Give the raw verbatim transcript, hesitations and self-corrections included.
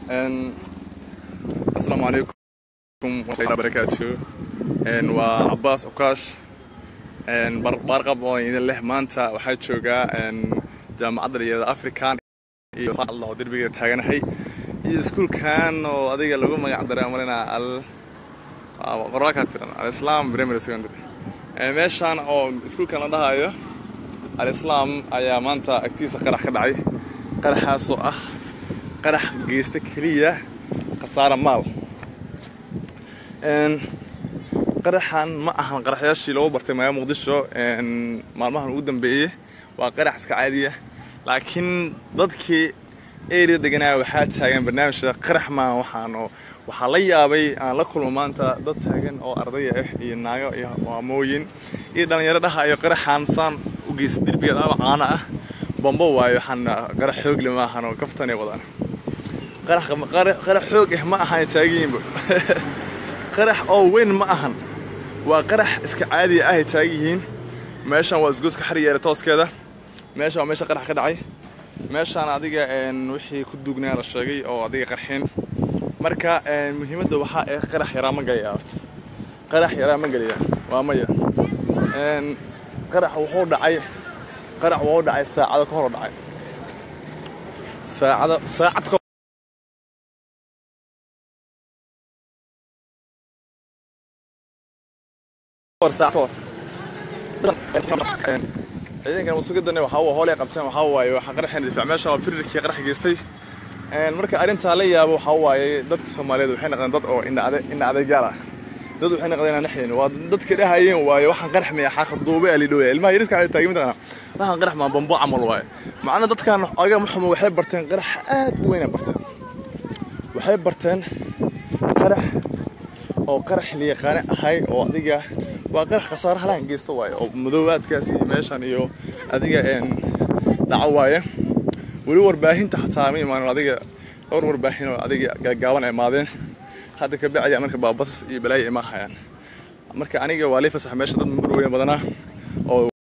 And Assalamu alaikum wa rahmatullahi wa barakatuh. And wa Abbas Ukash and barqab oo idin leh maanta waxa jooga and jaamacadda African iyo Allah dirbiga taaganahay iyo iskuulkan oo adiga lagu magac daray amarina al Qarax tiran al-Islam primary secondary ee meeshan oo iskuulkan la dhahayo al-Islam ayaa maanta agtiisa qarax ka dhacay qaraxaas oo ah qarax geesta kaliya qasaara maal een qaraxan ma ahan qaraxyaashii loo bartay Magaalada Muqdisho een maalmahan ugu dambeeyay waa qarax iska caadi ah laakiin dadkii area deganaa waxa taagan barnaamijka qarax ma waxaan oo waxa la yaabay aan la kulmo maanta dad taagan oo arday ah iyo naago iyo maamooyin iyo dhalinyaro dhahayo qaraxan san u gees dirbiga caana ah bombo waayo waxaan qarax xoog leh ma ahan oo kaftan ay wadaan qarax qarax xoog ah ma ahan taagiin qarax oo weyn ma ahan waa qarax iska caadi ah taagiin meeshan waa isgoos ka xiriyeera tooskeeda meesha waa meesha qarax ka dhacay meeshan adiga een wixii ku dugnaa la sheegay oo adiga qarxin marka een muhiimadda waxa ay qarax yara ma gayaafto qarax yara ma galiya waa maya een qarax wuxuu dhacay qarax wuxuu dhacay saacado ka hor dhacay saacado saacad ka hor saacad ciidanka masuuliyiinta waxa uu hawlay qabteen waxa waaye waxa qaraxeen difaac meesha oo firirkii qarax geystay een marka arinta la yaabo waxa waaye dadka Soomaaliyeed waxay noqdeen dad oo ina ina adeegaal ah dad waxay noqdeen naxeen waa dadka dhahayeen waaye waxaan qarax ma yahay xaq duubay ali dhooyay ilmaha yariska ay taagin midana waxaan qarax ma bombo amal waaye macna dadkan aga maxamed waxay barteen qarax aad u weyn barteen waxay barteen qarax oo qarax li yaqaan ahay oo adiga waa qarax qasaar halaan geesto waaye oo madoowaadkaas meeshan iyo adiga een dhaco waaye wali warbaahinta xataa ma imaan adiga dhowr warbaahin oo adiga gaagaaban ay maadeen hadda ka bacaya marka baabas iyo balaay ma hayaan marka aniga waa leefasax meesha dad mar weyn badana oo